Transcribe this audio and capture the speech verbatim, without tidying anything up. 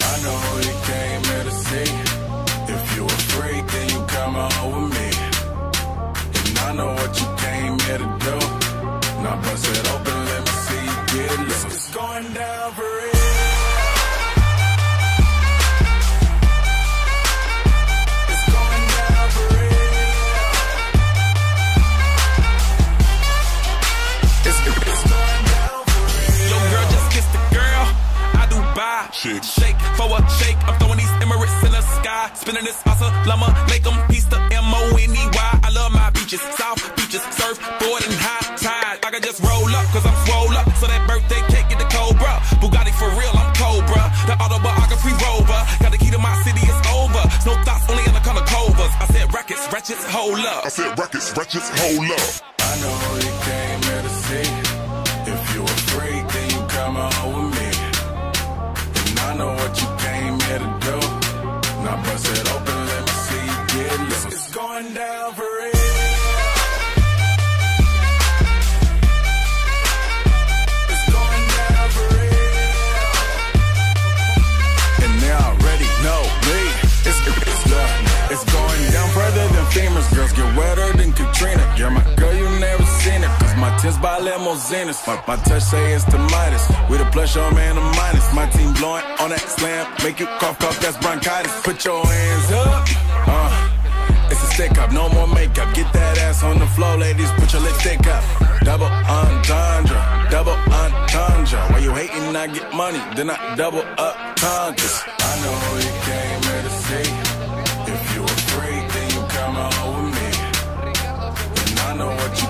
I know who you came here to see. If you a freak, then you come on with me. And I know what you came here to do. Now bust it open, let me see you get loose. It's going down for real. It's going down for real. It's, it's going down for real. Yo, girl, just kiss the girl. I do buy. Shake. Shake for a shake. I'm throwing these Emirates in the sky. Spinning this awesome llama. Make them piece the M O N E Y. I love my beaches. South beaches. Surfboard and high tide. I can just roll up cause I'm swole up. So that birthday cake get the Cobra. Bugatti for real, I'm Cobra. The autobiography rover. Got the key to my city, it's over. No thoughts, only in the color covers. I said rackets, ratchets, hold up. I said rackets, ratchets, hold up. I know who you came here to see. If you a freak, then you come on with me. And I know what you came here to do. Now bust it open, let me see you get loose. It's going down for real. It's going down for real. And they already know me. It's, it's, uh, it's going down further than famous. Girls get wetter than Katrina. Yeah, my girl, you never seen it. Cause my tins by limousines. My, my touch say it's the Midas. We the plus your man the minus. My team blowing on that slam. Make you cough, cough, that's bronchitis. Put your hands up. Uh, it's a stick up, no more makeup. Get that ass on the floor, ladies. Put your lipstick up. Double entendre, double entendre. While you hating, I get money. Then I double up conquers. I know who you came here to see. If you a freak, then you come on with me. And I know what you